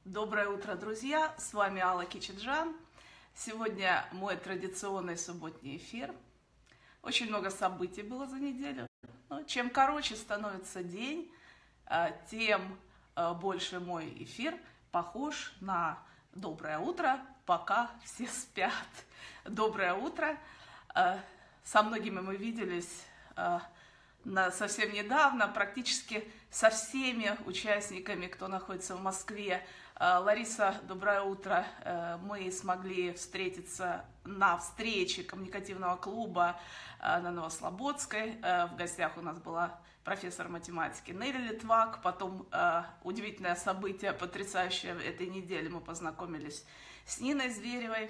Доброе утро, друзья! С вами Алла Кичиджан. Сегодня мой традиционный субботний эфир. Очень много событий было за неделю. Но чем короче становится день, тем больше мой эфир похож на «Доброе утро, пока все спят». Доброе утро! Со многими мы виделись совсем недавно, практически со всеми участниками, кто находится в Москве. Лариса, доброе утро. Мы смогли встретиться на встрече коммуникативного клуба на Новослободской. В гостях у нас была профессор математики Нелли Литвак. Потом удивительное событие, потрясающее этой недели. Мы познакомились с Ниной Зверевой,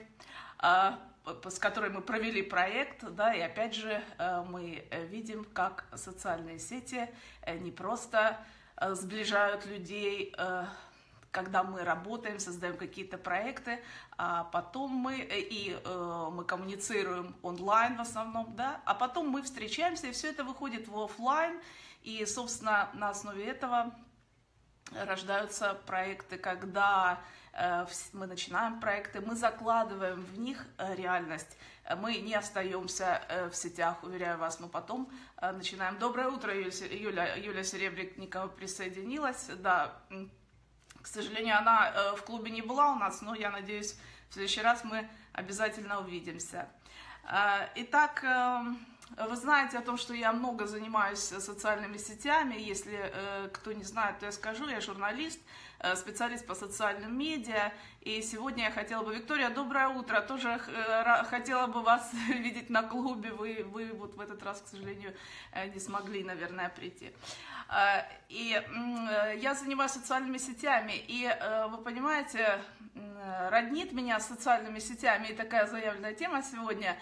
с которой мы провели проект, да, и опять же мы видим, как социальные сети не просто сближают людей, когда мы работаем, создаем какие-то проекты, а потом мы коммуницируем онлайн в основном, да, а потом мы встречаемся, и все это выходит в офлайн, и, собственно, на основе этого рождаются проекты, когда мы начинаем проекты, мы закладываем в них реальность, мы не остаемся в сетях, уверяю вас, мы потом начинаем. Доброе утро, Юля Серебренникова присоединилась, да. К сожалению, она в клубе не была у нас, но я надеюсь, в следующий раз мы обязательно увидимся. Итак, вы знаете о том, что я много занимаюсь социальными сетями. Если кто не знает, то я скажу. Я журналист, специалист по социальным медиа. И сегодня я хотела бы... Виктория, доброе утро. Тоже хотела бы вас видеть на клубе. Вы вот в этот раз, к сожалению, не смогли, наверное, прийти. И я занимаюсь социальными сетями. И вы понимаете, роднит меня с социальными сетями. И такая заявленная тема сегодня.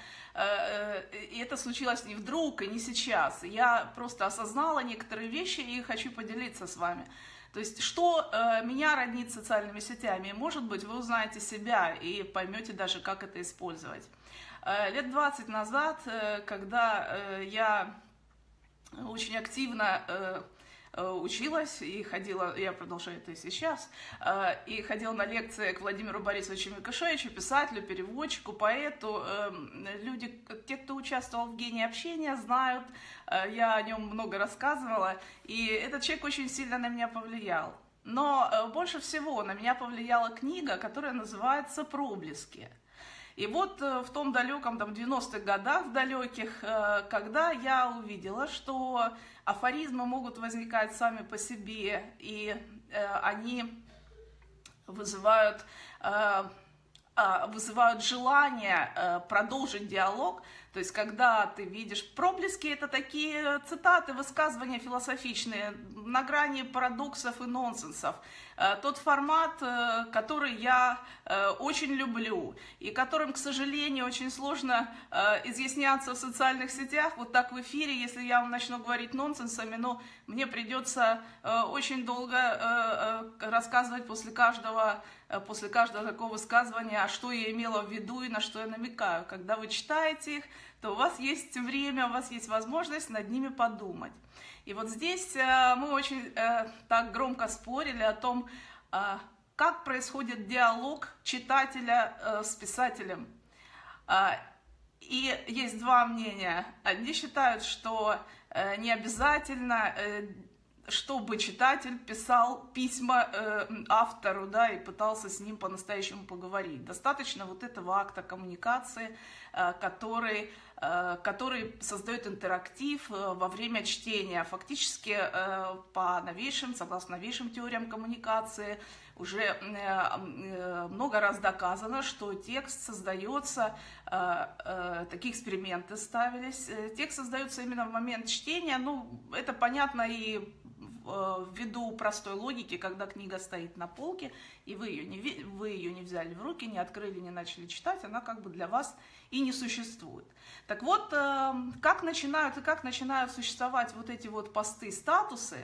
И это случилось не вдруг и не сейчас. Я просто осознала некоторые вещи и хочу поделиться с вами. То есть, что меня роднит с социальными сетями? Может быть, вы узнаете себя и поймете даже, как это использовать. Лет 20 назад, когда я очень активно училась и ходила, я продолжаю это и сейчас, и ходила на лекции к Владимиру Борисовичу Микошевичу, писателю, переводчику, поэту. Люди, те, кто участвовал в «Гении общения», знают, я о нем много рассказывала, и этот человек очень сильно на меня повлиял. Но больше всего на меня повлияла книга, которая называется «Проблески». И вот в том далеком, там, 90-х годах далеких, когда я увидела, что афоризмы могут возникать сами по себе, и они вызывают желание продолжить диалог. То есть, когда ты видишь проблески, это такие цитаты, высказывания философичные, на грани парадоксов и нонсенсов. Тот формат, который я очень люблю, и которым, к сожалению, очень сложно изъясняться в социальных сетях, вот так в эфире, если я вам начну говорить нонсенсами, но мне придется очень долго рассказывать после каждого такого высказывания, что я имела в виду и на что я намекаю. Когда вы читаете их, то у вас есть время, у вас есть возможность над ними подумать. И вот здесь мы очень так громко спорили о том, как происходит диалог читателя с писателем. И есть два мнения. Одни считают, что не обязательно, чтобы читатель писал письма автору, да, и пытался с ним по-настоящему поговорить. Достаточно вот этого акта коммуникации, который создает интерактив во время чтения. Фактически, согласно новейшим теориям коммуникации, уже много раз доказано, что текст создается, такие эксперименты ставились, текст создается именно в момент чтения. Ну, это понятно и ввиду простой логики, когда книга стоит на полке, и вы ее не взяли в руки, не открыли, не начали читать, она как бы для вас и не существует. Так вот, как начинают существовать вот эти вот посты, статусы,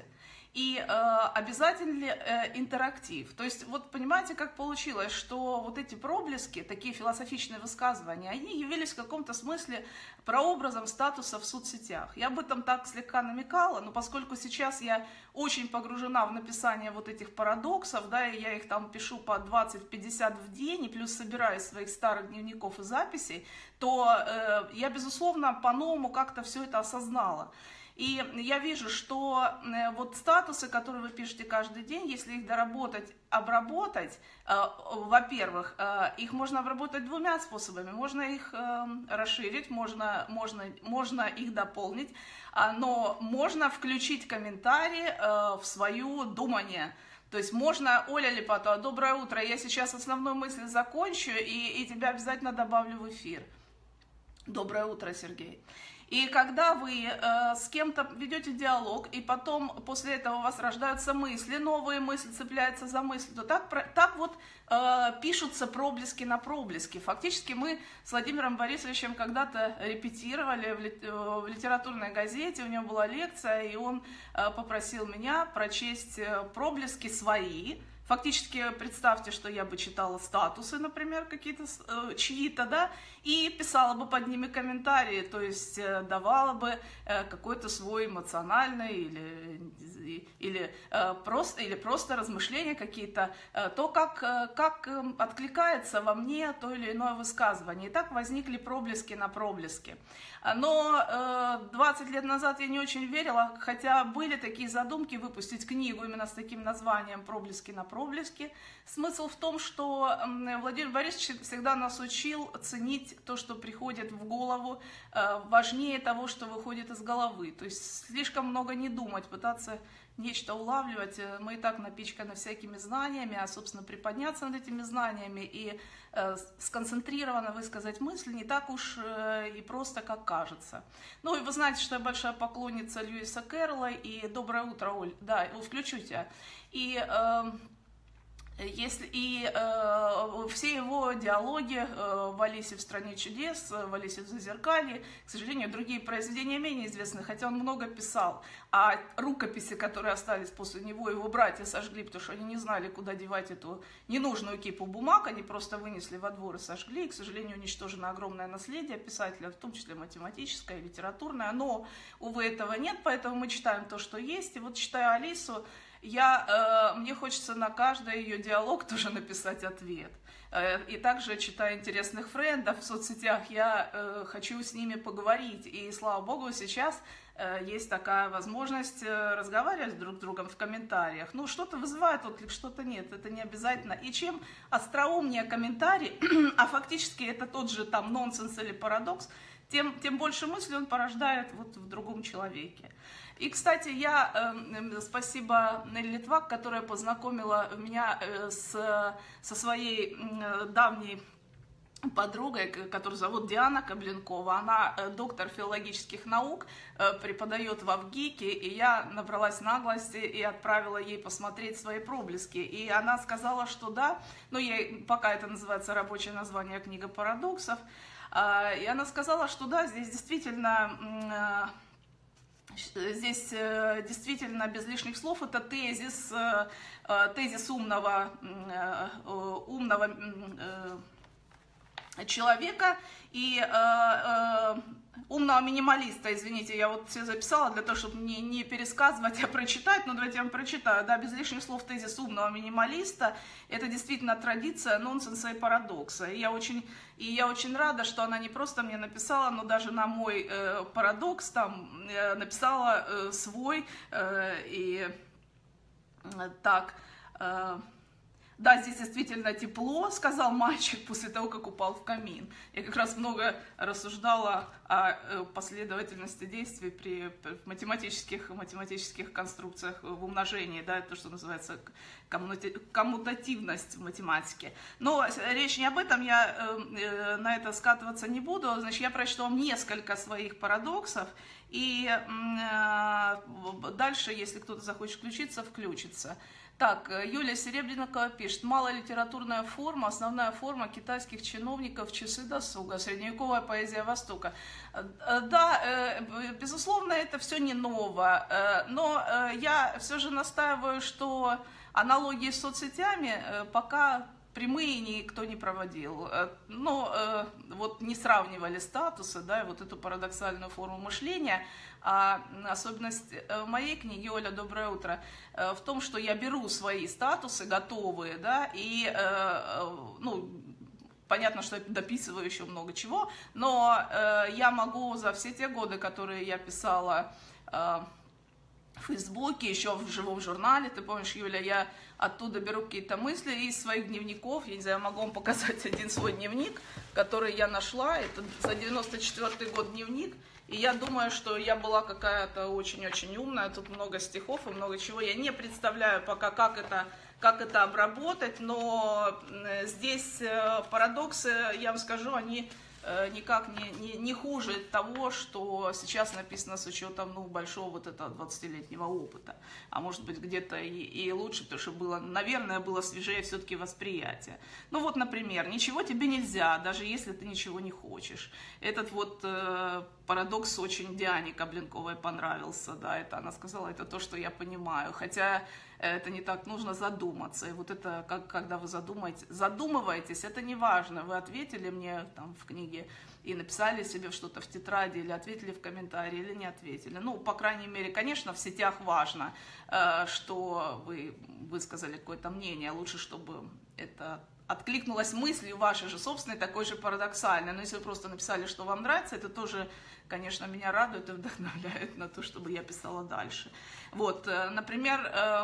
и обязательно ли интерактив. То есть, вот понимаете, как получилось, что вот эти проблески, такие философичные высказывания, они явились в каком-то смысле прообразом статуса в соцсетях. Я об этом так слегка намекала, но поскольку сейчас я очень погружена в написание вот этих парадоксов, да, и я их там пишу по 20-50 в день, и плюс собираю из своих старых дневников и записей, то я, безусловно, по-новому как-то все это осознала. И я вижу, что вот статусы, которые вы пишете каждый день, если их доработать, обработать, во-первых, их можно обработать двумя способами. Можно их расширить, можно их дополнить, но можно включить комментарии в свое думание. То есть можно, Оля Липатова, доброе утро, я сейчас основную мысль закончу и тебя обязательно добавлю в эфир. Доброе утро, Сергей. И когда вы с кем-то ведете диалог, и потом после этого у вас рождаются мысли, новые мысли, цепляются за мысли, то так вот пишутся проблески на проблески. Фактически мы с Владимиром Борисовичем когда-то репетировали в литературной газете, у него была лекция, и он попросил меня прочесть проблески свои. Фактически представьте, что я бы читала статусы, например, какие-то чьи-то, да, и писала бы под ними комментарии, то есть давала бы какой-то свой эмоциональный или просто размышления какие-то, то, как откликается во мне то или иное высказывание. И так возникли проблески на проблески. Но 20 лет назад я не очень верила, хотя были такие задумки выпустить книгу именно с таким названием «Проблески на проблески». Смысл в том, что Владимир Борисович всегда нас учил ценить то, что приходит в голову, важнее того, что выходит из головы. То есть слишком много не думать, пытаться нечто улавливать. Мы и так напичканы всякими знаниями, а, собственно, приподняться над этими знаниями и сконцентрированно высказать мысль не так уж и просто, как кажется. Ну, и вы знаете, что я большая поклонница Льюиса Кэрролла, и доброе утро, Оль, да, включу тебя. И все его диалоги в «Алисе в стране чудес», в «Алисе в Зазеркалье», к сожалению, другие произведения менее известны, хотя он много писал. А рукописи, которые остались после него, его братья сожгли, потому что они не знали, куда девать эту ненужную кипу бумаг, они просто вынесли во двор и сожгли. И, к сожалению, уничтожено огромное наследие писателя, в том числе математическое и литературное. Но, увы, этого нет, поэтому мы читаем то, что есть. И вот, читая «Алису», мне хочется на каждый ее диалог тоже написать ответ. И также, читая интересных френдов в соцсетях, я хочу с ними поговорить. И, слава богу, сейчас есть такая возможность разговаривать друг с другом в комментариях. Ну, что-то вызывает отклик, что-то нет, это не обязательно. И чем остроумнее комментарий, а фактически это тот же там нонсенс или парадокс, тем больше мысли он порождает вот в другом человеке. И, кстати, спасибо Нелли Литвак, которая познакомила меня со своей давней подругой, которую зовут Диана Кобленкова. Она доктор филологических наук, преподает в ВГИКе, и я набралась наглости и отправила ей посмотреть свои проблески. И она сказала, что да, пока это называется рабочее название «Книга парадоксов», и она сказала, что да, здесь действительно без лишних слов это тезис умного человека и умного минималиста, извините, я вот все записала для того, чтобы не пересказывать, а прочитать, но давайте я вам прочитаю, да, без лишних слов тезис умного минималиста, это действительно традиция нонсенса и парадокса, и я очень рада, что она не просто мне написала, но даже на мой парадокс там написала свой, да, здесь действительно тепло, сказал мальчик после того, как упал в камин. Я как раз много рассуждала о последовательности действий при математических конструкциях в умножении, да, то, что называется коммутативность в математике. Но речь не об этом, я на это скатываться не буду. Значит, я прочту вам несколько своих парадоксов, и дальше, если кто-то захочет включиться, включится. Так, Юлия Серебренникова пишет: малая литературная форма, основная форма китайских чиновников в часы досуга, средневековая поэзия Востока. Да, безусловно, это все не ново, но я все же настаиваю, что аналогии с соцсетями пока прямые никто не проводил. Но вот не сравнивали статусы, да, и вот эту парадоксальную форму мышления. А особенность в моей книге, Оля, доброе утро, в том, что я беру свои статусы готовые, да, и, ну, понятно, что я дописываю еще много чего, но я могу за все те годы, которые я писала в Фейсбуке, еще в живом журнале, ты помнишь, Юля, я оттуда беру какие-то мысли из своих дневников, я не знаю, могу вам показать один свой дневник, который я нашла, это за 94-й год дневник, и я думаю, что я была какая-то очень-очень умная, тут много стихов и много чего, я не представляю пока, как это обработать, но здесь парадоксы, я вам скажу, они никак не хуже того, что сейчас написано с учетом, ну, большого вот этого 20-летнего опыта. А может быть, где-то и лучше, потому что было, наверное, было свежее все-таки восприятие. Ну вот, например, ничего тебе нельзя, даже если ты ничего не хочешь. Этот вот парадокс очень Диане Кабленковой понравился, да, это она сказала, это то, что я понимаю, хотя это не так, нужно задуматься, и вот это, когда вы задумываетесь, это не важно, вы ответили мне там в книге и написали себе что-то в тетради, или ответили в комментарии, или не ответили, ну, по крайней мере, конечно, в сетях важно, что вы высказали какое-то мнение, лучше, чтобы это откликнулась мыслью вашей же собственной, такой же парадоксальной, но если вы просто написали, что вам нравится, это тоже, конечно, меня радует и вдохновляет на то, чтобы я писала дальше. Вот, например,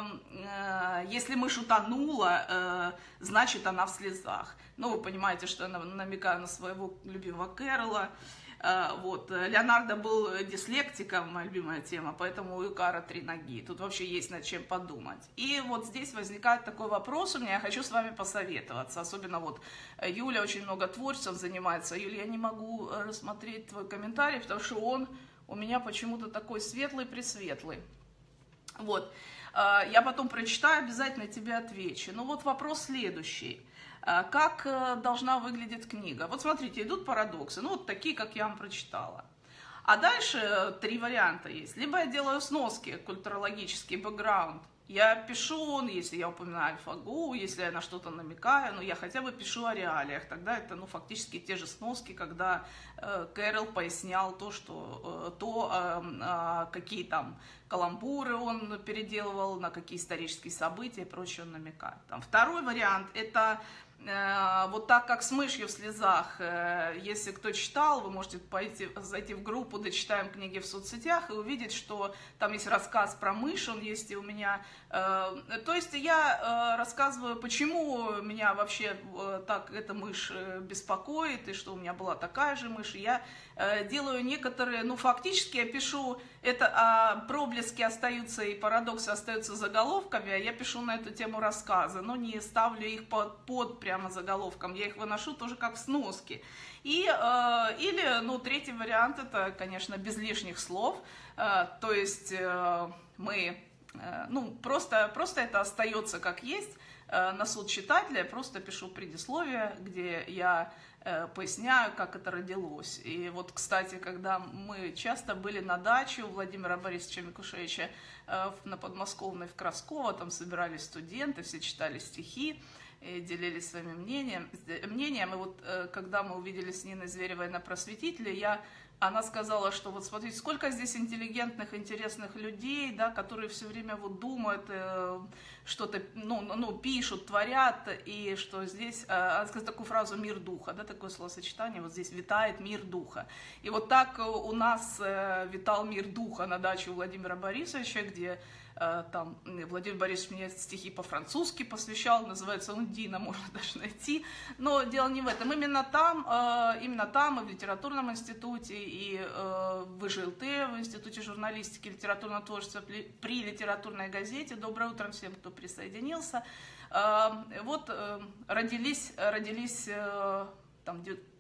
если мышь утонула, значит, она в слезах. Ну, вы понимаете, что я намекаю на своего любимого Кэрола. Вот, Леонардо был дислектиком, моя любимая тема, поэтому у Икара 3 ноги. Тут вообще есть над чем подумать. И вот здесь возникает такой вопрос у меня, я хочу с вами посоветоваться. Особенно вот Юля очень много творчеством занимается. Юля, я не могу рассмотреть твой комментарий, потому что он у меня почему-то такой светлый-пресветлый. Вот, я потом прочитаю, обязательно тебе отвечу. Но вот вопрос следующий. Как должна выглядеть книга? Вот смотрите, идут парадоксы, ну вот такие, как я вам прочитала. А дальше 3 варианта есть. Либо я делаю сноски, культурологический бэкграунд. Я пишу, если я упоминаю Альфа-Гу, если я на что-то намекаю, но я хотя бы пишу о реалиях. Тогда это, ну, фактически те же сноски, когда Кэрол пояснял какие там каламбуры он переделывал, на какие исторические события и прочее он намекает. Там, второй вариант – это вот так, как с мышью в слезах. Если кто читал, вы можете зайти в группу «Дочитаем книги в соцсетях» и увидеть, что там есть рассказ про мышь, он есть и у меня. То есть я рассказываю, почему меня вообще так эта мышь беспокоит, и что у меня была такая же мышь. И я делаю некоторые, ну, фактически я пишу, это проблески остаются и парадоксы остаются заголовками, а я пишу на эту тему рассказы, но не ставлю их под прямо заголовком, я их выношу тоже как в сноске. Или, ну, третий вариант, это, конечно, без лишних слов, то есть мы, ну, просто это остается как есть, на суд читателя я просто пишу предисловие, где я поясняю, как это родилось. И вот, кстати, когда мы часто были на даче у Владимира Борисовича Микушевича на Подмосковной в Красково, там собирались студенты, все читали стихи, и делились своими мнением. И вот когда мы увидели с Ниной Зверевой на «Просветителе», она сказала, что вот смотрите, сколько здесь интеллигентных, интересных людей, да, которые все время вот думают, что-то, ну, пишут, творят, и что здесь, она сказала такую фразу «мир духа», да, такое словосочетание, вот здесь витает мир духа. И вот так у нас витал мир духа на даче у Владимира Борисовича, где там Владимир Борисович мне стихи по-французски посвящал, называется он «Дина», можно даже найти, но дело не в этом, именно там и в литературном институте, и в ИЖЛТ, в Институте журналистики и литературного творчества при литературной газете, доброе утро всем, кто присоединился, вот родились там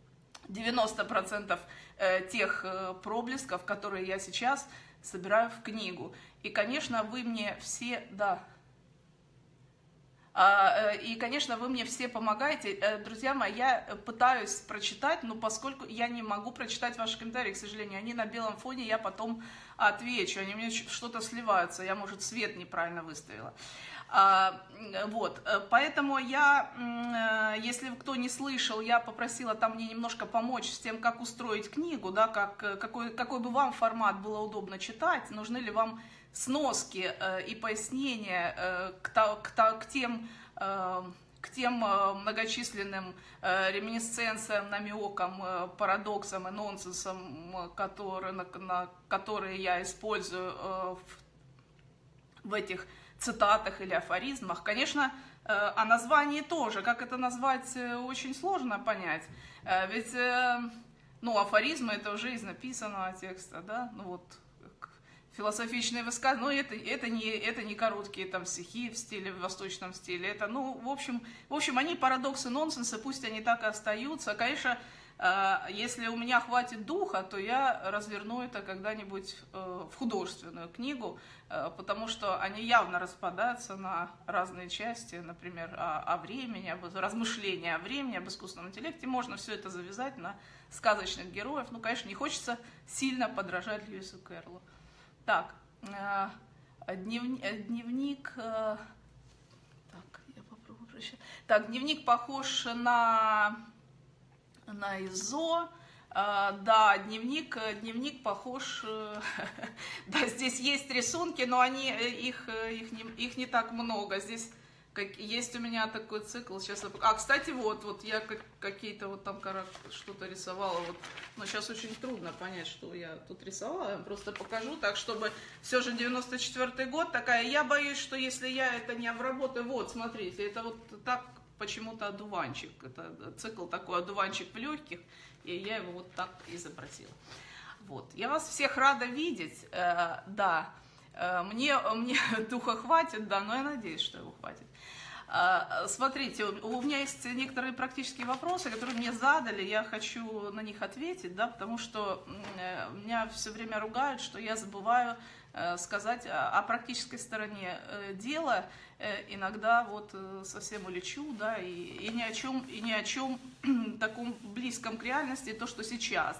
90% тех проблесков, которые я сейчас собираю в книгу. И, конечно, вы мне все, да, И, конечно, вы мне все помогаете. Друзья мои, я пытаюсь прочитать, но поскольку я не могу прочитать ваши комментарии, к сожалению, они на белом фоне, я потом отвечу, они у меня что-то сливаются, я, может, свет неправильно выставила. Вот, поэтому я, если кто не слышал, я попросила там мне немножко помочь с тем, как устроить книгу, да, какой бы вам формат было удобно читать, нужны ли вам сноски и пояснения к тем многочисленным реминисценциям, намекам, парадоксам и нонсенсам, которые я использую в этих цитатах или афоризмах. Конечно, о названии тоже. Как это назвать, очень сложно понять. Ведь, ну, афоризмы — это уже из написанного текста, да, ну вот, философичные высказывания, но это не короткие там стихи в стиле, в восточном стиле, это, ну, в общем, они парадоксы, нонсенсы, пусть они так и остаются. Конечно, если у меня хватит духа, то я разверну это когда-нибудь в художественную книгу, потому что они явно распадаются на разные части, например, о времени, размышления о времени, об искусственном интеллекте. Можно все это завязать на сказочных героев. Ну, конечно, не хочется сильно подражать Льюису Кэрроллу. Так, дневник... Так, я попробую прочитать. Так, дневник похож на ИЗО. Да, дневник похож, да, здесь есть рисунки, но их не так много. Здесь есть у меня такой цикл. Сейчас, кстати, вот я какие-то вот там что-то рисовала, вот, но сейчас очень трудно понять, что я тут рисовала. Я просто покажу так, чтобы все же 94-й год такая. Я боюсь, что если я это не обработаю, вот, смотрите, это вот так почему-то одуванчик. Это цикл такой, одуванчик в легких. И я его вот так изобразила. Вот. Я вас всех рада видеть, да. Мне духа хватит, да, но я надеюсь, что его хватит. Смотрите, у меня есть некоторые практические вопросы, которые мне задали, я хочу на них ответить, да, потому что меня все время ругают, что я забываю сказать о практической стороне дела. Иногда вот совсем улечу, да, и ни о чем таком близком к реальности, то, что сейчас,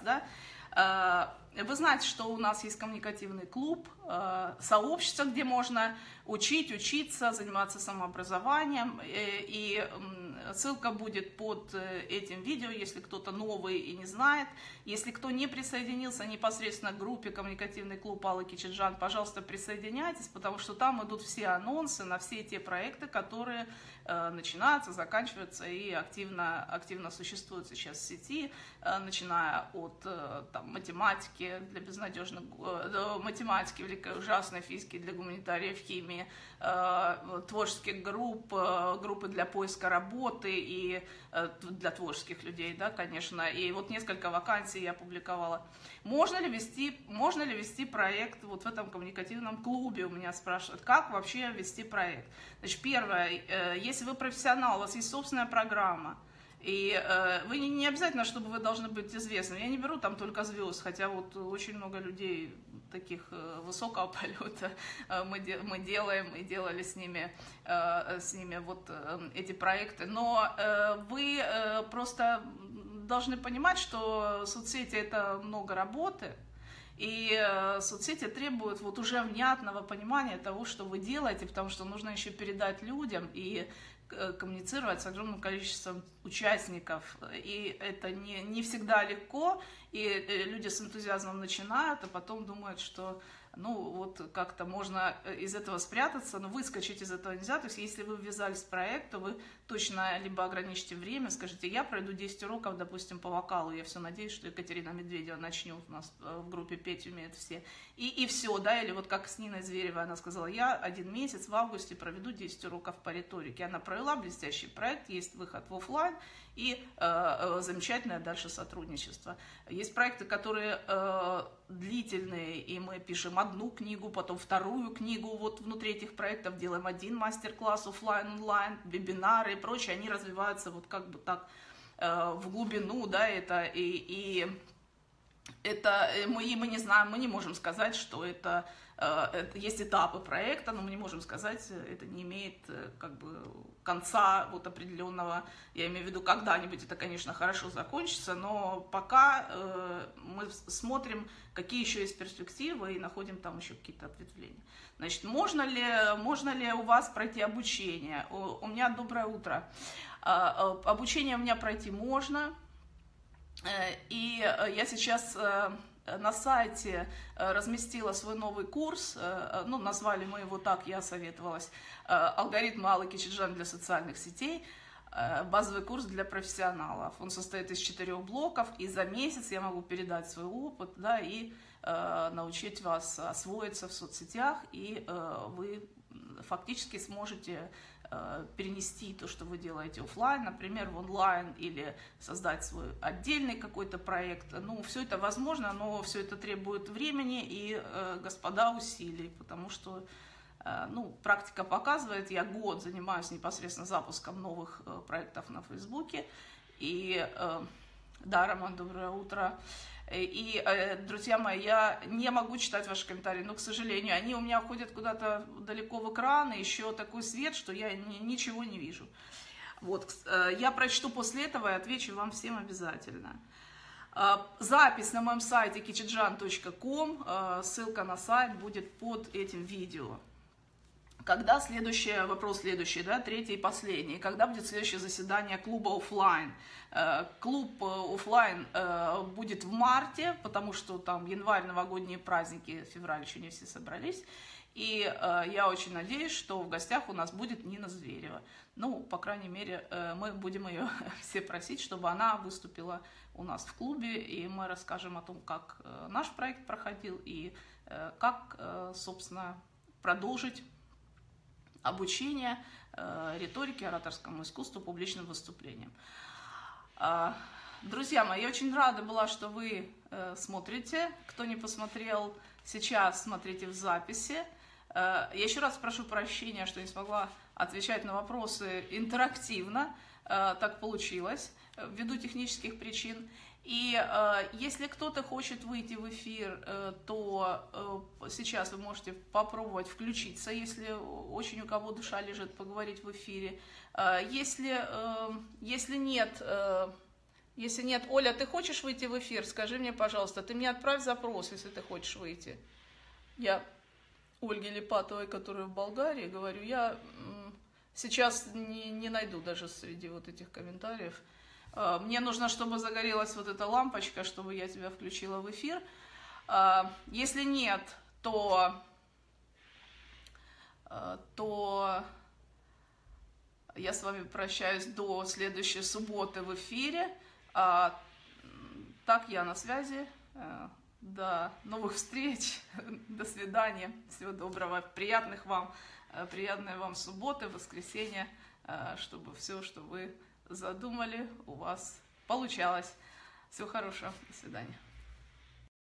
да. Вы знаете, что у нас есть коммуникативный клуб, сообщество, где можно учиться, заниматься самообразованием, и ссылка будет под этим видео, если кто-то новый и не знает. Если кто не присоединился непосредственно к группе «Коммуникативный клуб» Аллы Кичиджан, пожалуйста, присоединяйтесь, потому что там идут все анонсы на все те проекты, которые начинаются, заканчиваются и активно существуют сейчас в сети, начиная от там, математики для безнадежных, математики, великой ужасной физики для гуманитариев, химии, творческих группы для поиска работы и для творческих людей, да, конечно. И вот несколько вакансий я публиковала. Можно ли вести проект вот в этом коммуникативном клубе? У меня спрашивают, как вообще вести проект. Значит, первое, если вы профессионал, у вас есть собственная программа, и вы не обязательно, чтобы вы должны быть известным. Я не беру там только звезд, хотя вот очень много людей таких высокого полета мы делаем и делали с ними вот эти проекты. Но вы просто должны понимать, что соцсети — это много работы, и соцсети требуют вот уже внятного понимания того, что вы делаете, потому что нужно еще передать людям и коммуницировать с огромным количеством участников, и это не всегда легко, и люди с энтузиазмом начинают, а потом думают, что ну вот как-то можно из этого спрятаться, но выскочить из этого нельзя. То есть если вы ввязались в проект, то вы точно либо ограничите время, скажите, я пройду 10 уроков, допустим, по вокалу, я все надеюсь, что Екатерина Медведева начнет, у нас в группе петь умеют все, и все, да, или вот как с Ниной Зверевой, она сказала, я 1 месяц в августе проведу 10 уроков по риторике, она провела блестящий проект, есть выход в офлайн, и замечательное дальше сотрудничество. Есть проекты, которые длительные, и мы пишем одну книгу, потом вторую книгу, вот внутри этих проектов делаем один мастер-класс офлайн, онлайн, вебинары и прочее, они развиваются вот как бы так в глубину, да, это мы не знаем, мы не можем сказать, что это есть этапы проекта, но мы не можем сказать, это не имеет как бы конца вот определенного, я имею в виду, когда-нибудь это, конечно, хорошо закончится, но пока мы смотрим, какие еще есть перспективы и находим там еще какие-то ответвления. Значит, можно ли у вас пройти обучение? У меня доброе утро. Обучение у меня пройти можно, и я сейчас на сайте разместила свой новый курс, ну, назвали мы его так, я советовалась, «Алгоритмы Аллы Кичиджан для социальных сетей», базовый курс для профессионалов. Он состоит из 4 блоков, и за месяц я могу передать свой опыт, да, и научить вас освоиться в соцсетях, и вы фактически сможете перенести то, что вы делаете офлайн, например, в онлайн, или создать свой отдельный какой-то проект. Ну, все это возможно, но все это требует времени и, господа, усилий, потому что, ну, практика показывает, я год занимаюсь непосредственно запуском новых проектов на Фейсбуке, и, да, Роман, доброе утро. И, друзья мои, я не могу читать ваши комментарии, но, к сожалению, они у меня уходят куда-то далеко в экран, и еще такой свет, что я ничего не вижу. Вот, я прочту после этого и отвечу вам всем обязательно. Запись на моем сайте kichidjan.com, ссылка на сайт будет под этим видео. Когда вопрос следующий, да, третий и последний. Когда будет следующее заседание клуба офлайн? Клуб офлайн будет в марте, потому что там январь, новогодние праздники, февраль еще не все собрались. И я очень надеюсь, что в гостях у нас будет Нина Зверева. Ну, по крайней мере, мы будем ее все просить, чтобы она выступила у нас в клубе, и мы расскажем о том, как наш проект проходил и как, собственно, продолжить обучение риторике, ораторскому искусству, публичным выступлениям. Друзья мои, я очень рада была, что вы смотрите. Кто не посмотрел сейчас, смотрите в записи. Я еще раз прошу прощения, что не смогла отвечать на вопросы интерактивно. Так получилось, ввиду технических причин. И если кто-то хочет выйти в эфир, то сейчас вы можете попробовать включиться, если очень у кого душа лежит, поговорить в эфире. Если нет, Оля, ты хочешь выйти в эфир? Скажи мне, пожалуйста, ты мне отправь запрос, если ты хочешь выйти. Я Ольге Липатовой, которая в Болгарии, говорю, я сейчас не найду даже среди вот этих комментариев. Мне нужно, чтобы загорелась вот эта лампочка, чтобы я тебя включила в эфир. Если нет, то я с вами прощаюсь до следующей субботы в эфире. Так, я на связи. До новых встреч. До свидания. Всего доброго. Приятной вам субботы, воскресенья, чтобы все, что вы задумали, у вас получалось. Всего хорошего. До свидания.